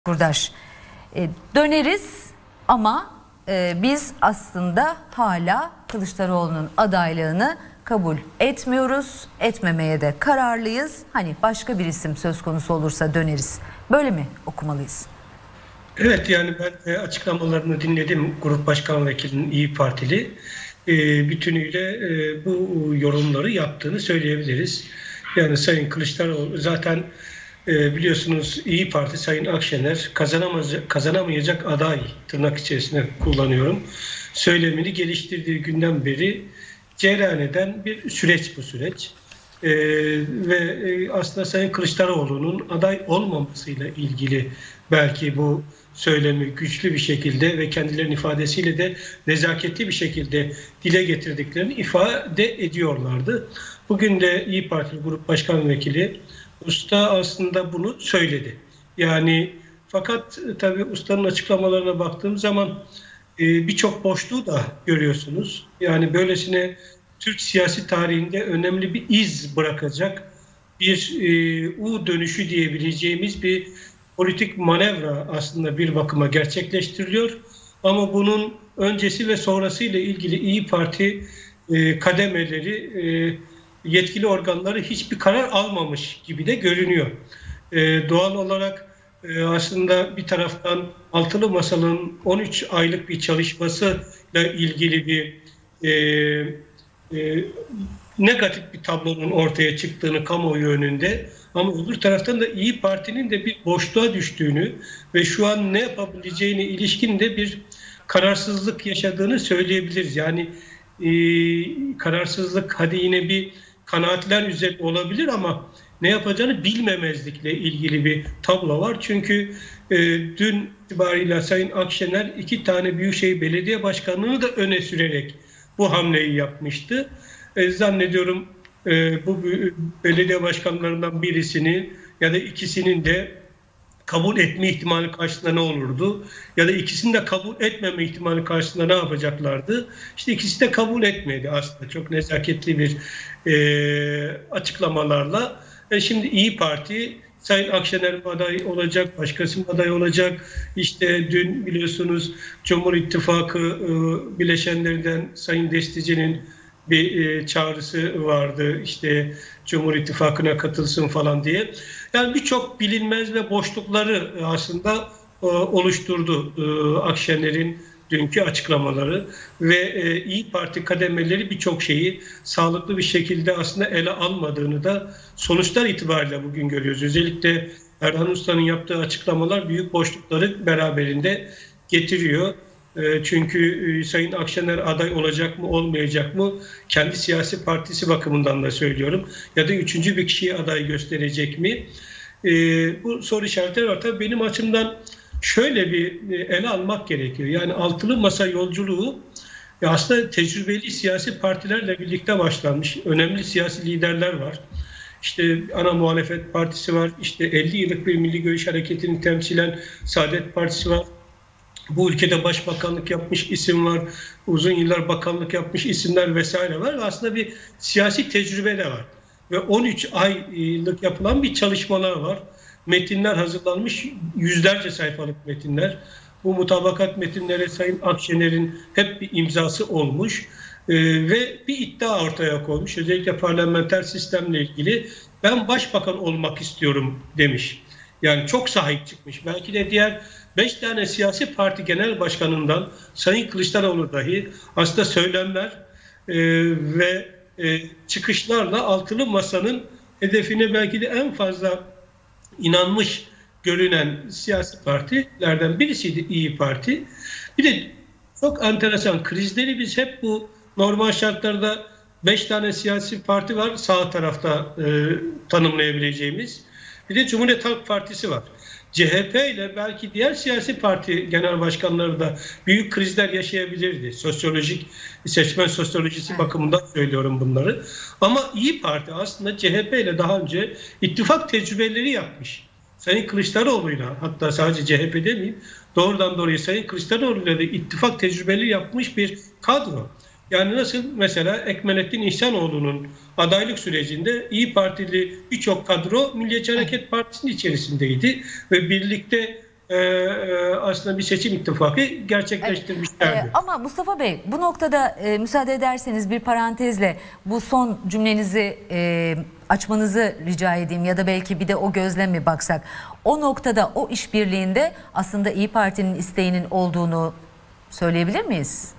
Kurdaş. Döneriz ama biz aslında hala Kılıçdaroğlu'nun adaylığını kabul etmiyoruz. Etmemeye de kararlıyız. Hani başka bir isim söz konusu olursa döneriz. Böyle mi okumalıyız? Evet, yani ben açıklamalarını dinledim. Grup Başkan Vekilinin İYİ Partili bütünüyle bu yorumları yaptığını söyleyebiliriz. Yani Sayın Kılıçdaroğlu zaten biliyorsunuz İYİ Parti Sayın Akşener kazanamayacak aday, tırnak içerisinde kullanıyorum, söylemini geliştirdiği günden beri cereyan eden bir süreç bu süreç. Ve aslında Sayın Kılıçdaroğlu'nun aday olmamasıyla ilgili belki bu söylemi güçlü bir şekilde ve kendilerinin ifadesiyle de nezaketli bir şekilde dile getirdiklerini ifade ediyorlardı. Bugün de İYİ Parti Grup Başkan Vekili Usta aslında bunu söyledi. Yani fakat tabii Usta'nın açıklamalarına baktığım zaman birçok boşluğu da görüyorsunuz. Yani böylesine Türk siyasi tarihinde önemli bir iz bırakacak bir U dönüşü diyebileceğimiz bir politik manevra aslında bir bakıma gerçekleştiriliyor. Ama bunun öncesi ve sonrası ile ilgili İYİ Parti kademeleri, yetkili organları hiçbir karar almamış gibi de görünüyor. Doğal olarak aslında bir taraftan Altılı Masa'nın 13 aylık bir çalışmasıyla ilgili bir negatif bir tablonun ortaya çıktığını kamuoyu önünde, ama öbür taraftan da İYİ Parti'nin de bir boşluğa düştüğünü ve şu an ne yapabileceğine ilişkin de bir kararsızlık yaşadığını söyleyebiliriz. Yani kararsızlık hadi yine bir kanaatler üzerine olabilir ama ne yapacağını bilmemezlikle ilgili bir tablo var. Çünkü dün itibariyle Sayın Akşener 2 tane Büyükşehir Belediye Başkanlığı'nı da öne sürerek bu hamleyi yapmıştı. Zannediyorum bu belediye başkanlarından birisinin ya da ikisinin de kabul etme ihtimali karşısında ne olurdu? Ya da ikisini de kabul etmeme ihtimali karşısında ne yapacaklardı? İşte ikisi de kabul etmedi aslında. Çok nezaketli bir açıklamalarla. Şimdi İYİ Parti Sayın Akşener aday olacak, başkası aday olacak. İşte dün biliyorsunuz Cumhur İttifakı bileşenlerinden Sayın Destici'nin bir çağrısı vardı. İşte Cumhur İttifakı'na katılsın falan diye. Yani birçok bilinmez ve boşlukları aslında oluşturdu Akşener'in dünkü açıklamaları ve İYİ Parti kademeleri birçok şeyi sağlıklı bir şekilde aslında ele almadığını da sonuçlar itibariyle bugün görüyoruz. Özellikle Erhan Usta'nın yaptığı açıklamalar büyük boşlukları beraberinde getiriyor. Çünkü Sayın Akşener aday olacak mı olmayacak mı, kendi siyasi partisi bakımından da söylüyorum, ya da üçüncü bir kişiyi aday gösterecek mi? Bu soru işaretleri var. Tabii benim açımdan şöyle bir ele almak gerekiyor. Yani Altılı Masa yolculuğu aslında tecrübeli siyasi partilerle birlikte başlanmış. Önemli siyasi liderler var. İşte ana muhalefet partisi var. İşte 50 yıllık bir Milli Görüş Hareketi'ni temsilen Saadet Partisi var. Bu ülkede başbakanlık yapmış isim var. Uzun yıllar bakanlık yapmış isimler vesaire var. Aslında bir siyasi tecrübe de var. Ve 13 aylık yapılan bir çalışmalar var. Metinler hazırlanmış, yüzlerce sayfalık metinler. Bu mutabakat metinlere Sayın Akşener'in hep bir imzası olmuş. Ve bir iddia ortaya koymuş. Özellikle parlamenter sistemle ilgili ben başbakan olmak istiyorum demiş. Yani çok sahip çıkmış. Belki de diğer 5 tane siyasi parti genel başkanından Sayın Kılıçdaroğlu dahi aslında söylemler ve çıkışlarla Altılı Masa'nın hedefine belki de en fazla inanmış görünen siyasi partilerden birisiydi İYİ Parti. Bir de çok enteresan, krizleri biz hep bu normal şartlarda 5 tane siyasi parti var sağ tarafta tanımlayabileceğimiz. Bir de Cumhuriyet Halk Partisi var. CHP ile belki diğer siyasi parti genel başkanları da büyük krizler yaşayabilirdi. Sosyolojik, seçmen sosyolojisi bakımından söylüyorum bunları. Ama İYİ Parti aslında CHP ile daha önce ittifak tecrübeleri yapmış. Sayın Kılıçdaroğlu'yla, hatta sadece CHP demeyeyim, doğrudan doğruya Sayın Kılıçdaroğlu'yla da ittifak tecrübeleri yapmış bir kadro. Yani nasıl mesela Ekmelettin İhsanoğlu'nun adaylık sürecinde İYİ Partili birçok kadro Milliyetçi Hareket Partisi'nin içerisindeydi ve birlikte aslında bir seçim ittifakı gerçekleştirmişlerdi. Evet. Ama Mustafa Bey, bu noktada müsaade ederseniz bir parantezle bu son cümlenizi açmanızı rica edeyim ya da belki bir de o gözle mi baksak? O noktada, o işbirliğinde aslında İyi Parti'nin isteğinin olduğunu söyleyebilir miyiz?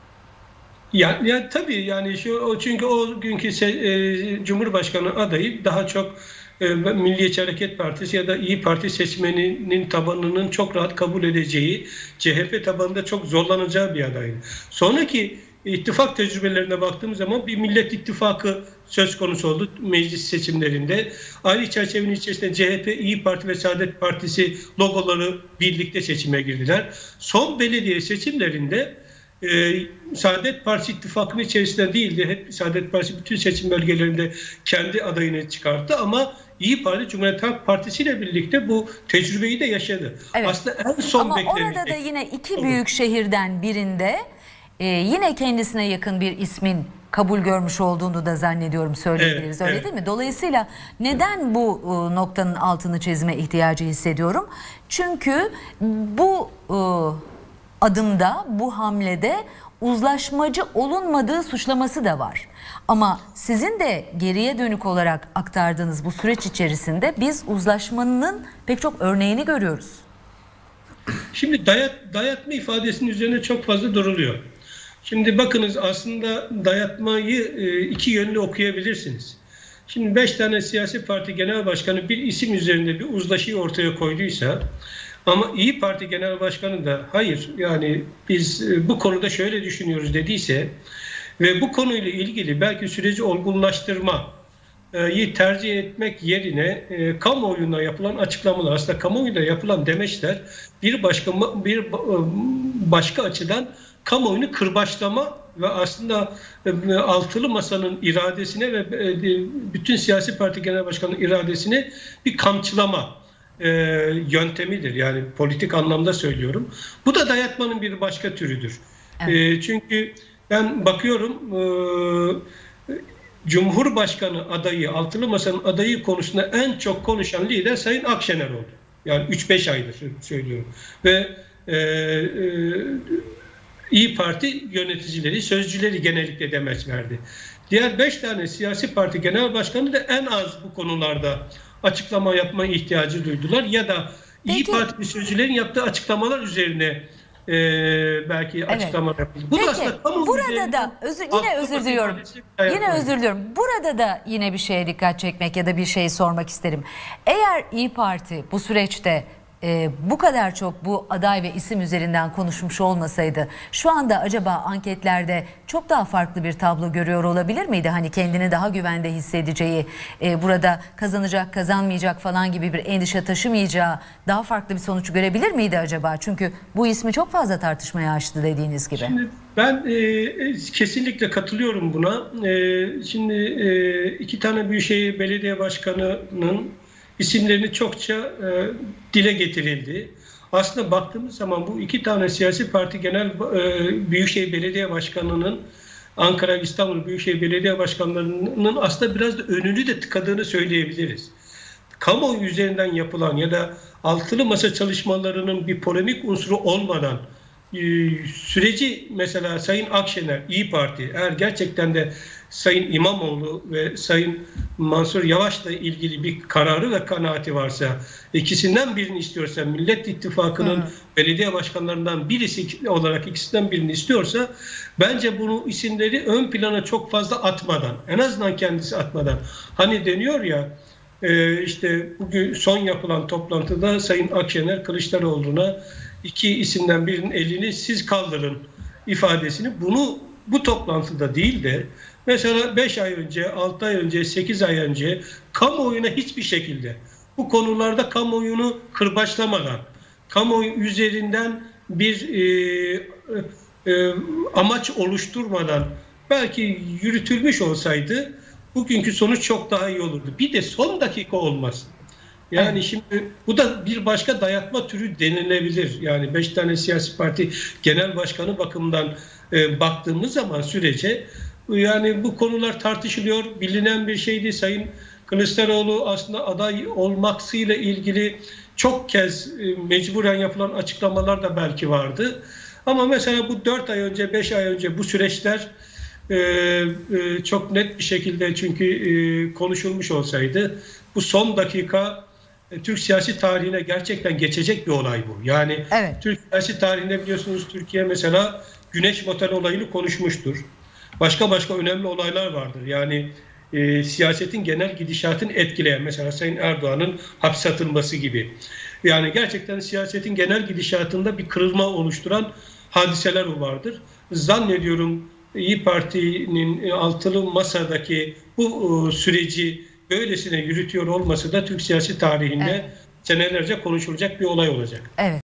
Ya tabii yani çünkü o günkü Cumhurbaşkanı adayı daha çok Milliyetçi Hareket Partisi ya da İyi Parti seçmeninin tabanının çok rahat kabul edeceği, CHP tabanında çok zorlanacağı bir adaydı. Sonraki ittifak tecrübelerine baktığımız zaman bir Millet İttifakı söz konusu oldu meclis seçimlerinde. Aynı çerçevenin içerisinde CHP, İyi Parti ve Saadet Partisi logoları birlikte seçime girdiler. Son belediye seçimlerinde Saadet Partisi ittifakının içerisinde değildi. Hep Saadet Partisi bütün seçim bölgelerinde kendi adayını çıkarttı ama İyi Parti Cumhuriyet Halk Partisi ile birlikte bu tecrübeyi de yaşadı. Evet. Aslında en son ama orada da yine iki büyük şehirden birinde yine kendisine yakın bir ismin kabul görmüş olduğunu da zannediyorum söyleyebiliriz. Öyle değil mi? Dolayısıyla neden bu noktanın altını çizme ihtiyacı hissediyorum? Çünkü bu adımda, bu hamlede uzlaşmacı olunmadığı suçlaması da var. Ama sizin de geriye dönük olarak aktardığınız bu süreç içerisinde biz uzlaşmanın pek çok örneğini görüyoruz. Şimdi dayatma ifadesinin üzerine çok fazla duruluyor. Şimdi bakınız aslında dayatmayı iki yönlü okuyabilirsiniz. Şimdi 5 tane siyasi parti genel başkanı bir isim üzerinde bir uzlaşıyı ortaya koyduysa ama İyi Parti Genel Başkanı da hayır yani biz bu konuda şöyle düşünüyoruz dediyse ve bu konuyla ilgili belki süreci olgunlaştırmayı tercih etmek yerine kamuoyuna yapılan açıklamalar, aslında kamuoyuna yapılan demeçler bir başka açıdan kamuoyunu kırbaçlama ve aslında altılı masanın iradesine ve bütün siyasi parti genel başkanının iradesine bir kamçılama yöntemidir. Yani politik anlamda söylüyorum. Bu da dayatmanın bir başka türüdür. Evet. Çünkü ben bakıyorum Cumhurbaşkanı adayı, altılı masanın adayı konusunda en çok konuşan lider Sayın Akşener oldu. Yani 3-5 aydır söylüyorum. Ve İyi Parti yöneticileri, sözcüleri genellikle demeç verdi. Diğer 5 tane siyasi parti genel başkanı da en az bu konularda açıklama yapma ihtiyacı duydular ya da İyi Parti sözcülerin yaptığı açıklamalar üzerine belki açıklama yapıldı. Bu da aslında burada da yine özür diliyorum. Burada da yine bir şeye dikkat çekmek ya da bir şey sormak isterim. Eğer İyi Parti bu süreçte bu kadar çok bu aday ve isim üzerinden konuşmuş olmasaydı şu anda acaba anketlerde çok daha farklı bir tablo görüyor olabilir miydi? Hani kendini daha güvende hissedeceği, burada kazanacak, kazanmayacak falan gibi bir endişe taşımayacağı daha farklı bir sonuç görebilir miydi acaba? Çünkü bu ismi çok fazla tartışmaya açtı dediğiniz gibi. Şimdi ben kesinlikle katılıyorum buna. Şimdi iki tane Büyükşehir Belediye Başkanı'nın isimlerini çokça dile getirildi. Aslında baktığımız zaman bu iki tane siyasi parti Büyükşehir Belediye Başkanı'nın Ankara, İstanbul Büyükşehir Belediye Başkanları'nın aslında biraz da önünü de tıkadığını söyleyebiliriz. Kamuoyu üzerinden yapılan ya da altılı masa çalışmalarının bir polemik unsuru olmadan süreci mesela Sayın Akşener, İyi Parti eğer gerçekten de Sayın İmamoğlu ve Sayın Mansur Yavaş'la ilgili bir kararı ve kanaati varsa, ikisinden birini istiyorsa, Millet İttifakı'nın belediye başkanlarından birisi olarak ikisinden birini istiyorsa, bence bunu isimleri ön plana çok fazla atmadan, en azından kendisi atmadan, hani deniyor ya, işte bugün son yapılan toplantıda Sayın Akşener Kılıçdaroğlu'na iki isimden birinin elini siz kaldırın ifadesini bu toplantıda değil de mesela 5 ay önce, 6 ay önce, 8 ay önce kamuoyuna hiçbir şekilde bu konularda kamuoyunu kırbaçlamadan, kamuoyu üzerinden bir amaç oluşturmadan belki yürütülmüş olsaydı bugünkü sonuç çok daha iyi olurdu. Bir de son dakika olmasın. Yani şimdi bu da bir başka dayatma türü denilebilir. Yani 5 tane siyasi parti genel başkanı bakımından baktığımız zaman sürece yani bu konular tartışılıyor. Bilinen bir şeydi. Sayın Kılıçdaroğlu aslında aday olmasıyla ilgili çok kez mecburen yapılan açıklamalar da belki vardı. Ama mesela bu 4 ay önce, 5 ay önce bu süreçler çok net bir şekilde çünkü konuşulmuş olsaydı bu son dakika Türk siyasi tarihine gerçekten geçecek bir olay bu. Yani evet. Türk siyasi tarihinde biliyorsunuz Türkiye mesela Güneş Motel olayını konuşmuştur. Başka önemli olaylar vardır. Yani siyasetin genel gidişatını etkileyen mesela Sayın Erdoğan'ın hapse atılması gibi. Yani gerçekten siyasetin genel gidişatında bir kırılma oluşturan hadiseler vardır. Zannediyorum İYİ Parti'nin altılı masadaki bu süreci böylesine yürütüyor olması da Türk siyasi tarihinde senelerce konuşulacak bir olay olacak. Evet.